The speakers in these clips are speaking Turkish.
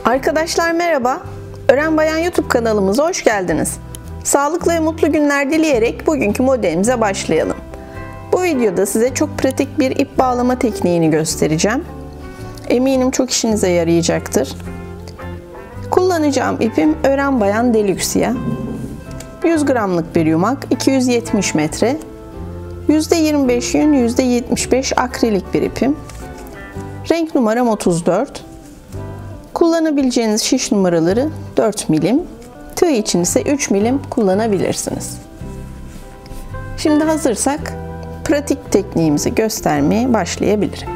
Arkadaşlar merhaba. Ören Bayan YouTube kanalımıza hoş geldiniz. Sağlıklı ve mutlu günler dileyerek bugünkü modelimize başlayalım. Bu videoda size çok pratik bir ip bağlama tekniğini göstereceğim. Eminim çok işinize yarayacaktır. Kullanacağım ipim Ören Bayan Deluxia. 100 gramlık bir yumak, 270 metre. %25 yün, %75 akrilik bir ipim. Renk numaram 34. Kullanabileceğiniz şiş numaraları 4 milim. Tığ için ise 3 milim kullanabilirsiniz. Şimdi hazırsak pratik tekniğimizi göstermeye başlayabilirim.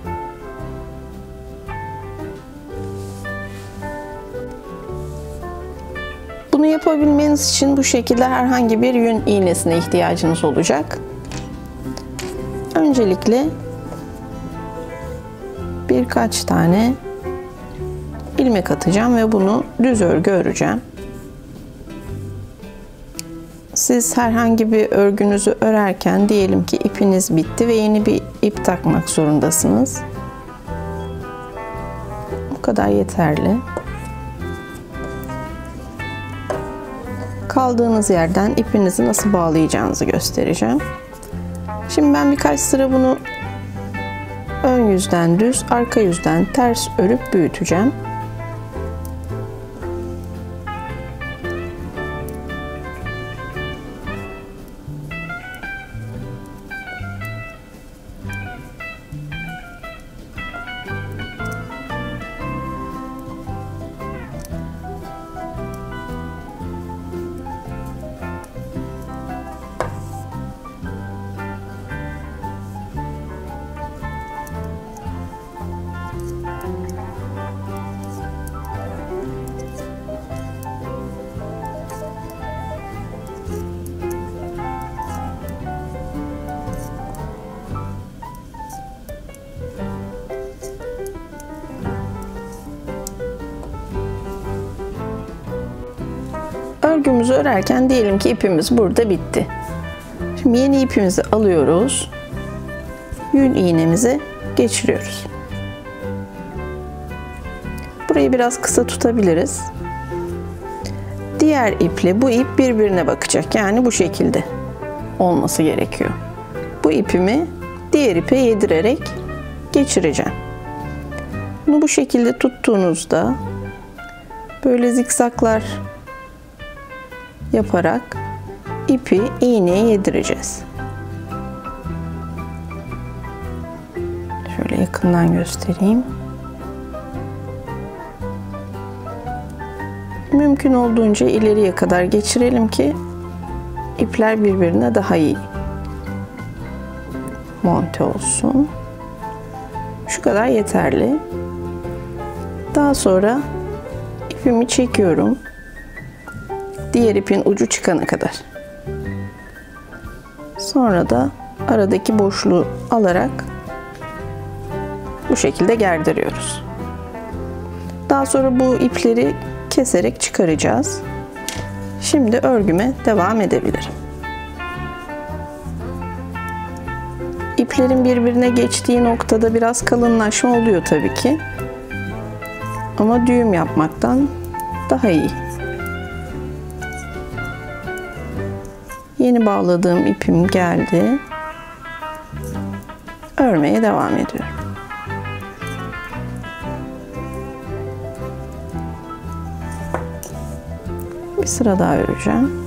Bunu yapabilmeniz için bu şekilde herhangi bir yün iğnesine ihtiyacınız olacak. Öncelikle birkaç tane ilmek atacağım ve bunu düz örgü öreceğim. Siz herhangi bir örgünüzü örerken diyelim ki ipiniz bitti ve yeni bir ip takmak zorundasınız. Bu kadar yeterli. Kaldığınız yerden ipinizi nasıl bağlayacağınızı göstereceğim. Şimdi ben birkaç sıra bunu ön yüzden düz, arka yüzden ters örüp büyüteceğim. Örgümüzü örerken diyelim ki ipimiz burada bitti. Şimdi yeni ipimizi alıyoruz. Yün iğnemizi geçiriyoruz. Burayı biraz kısa tutabiliriz. Diğer iple bu ip birbirine bakacak. Yani bu şekilde olması gerekiyor. Bu ipimi diğer ipe yedirerek geçireceğim. Bunu bu şekilde tuttuğunuzda böyle zikzaklar yaparak ipi iğneye yedireceğiz. Şöyle yakından göstereyim. Mümkün olduğunca ileriye kadar geçirelim ki ipler birbirine daha iyi monte olsun. Şu kadar yeterli. Daha sonra ipimi çekiyorum. Diğer ipin ucu çıkana kadar. Sonra da aradaki boşluğu alarak bu şekilde gerdiriyoruz. Daha sonra bu ipleri keserek çıkaracağız. Şimdi örgüme devam edebilirim. İplerin birbirine geçtiği noktada biraz kalınlaşma oluyor tabii ki. Ama düğüm yapmaktan daha iyi. Yeni bağladığım ipim geldi. Örmeye devam ediyorum. Bir sıra daha öreceğim.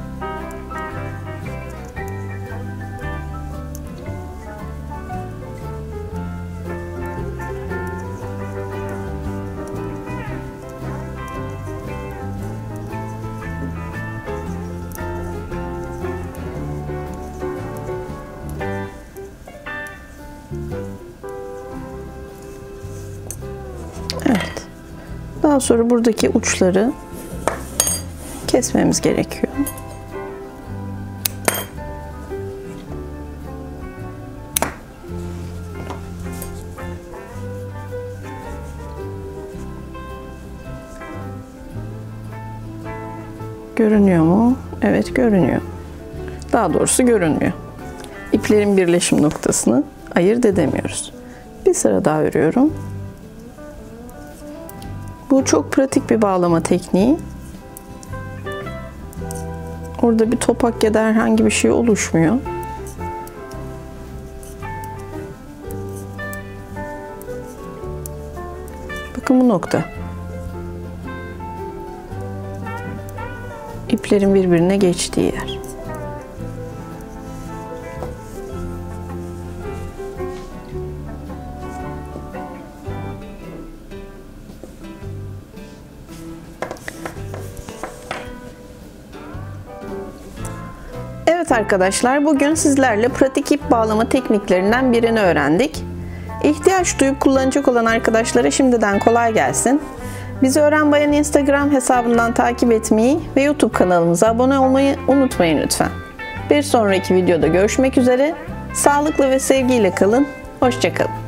Evet. Daha sonra buradaki uçları kesmemiz gerekiyor. Görünüyor mu? Evet, görünüyor. Daha doğrusu görünmüyor. İplerin birleşim noktasını ayırt edemiyoruz. Bir sıra daha örüyorum. Bu çok pratik bir bağlama tekniği. Orada bir topak ya da herhangi bir şey oluşmuyor. Bakın bu nokta. İplerin birbirine geçtiği yer. Evet arkadaşlar, bugün sizlerle pratik ip bağlama tekniklerinden birini öğrendik. İhtiyaç duyup kullanacak olan arkadaşlara şimdiden kolay gelsin. Bizi Öğren Bayan Instagram hesabından takip etmeyi ve YouTube kanalımıza abone olmayı unutmayın lütfen. Bir sonraki videoda görüşmek üzere. Sağlıklı ve sevgiyle kalın. Hoşça kalın.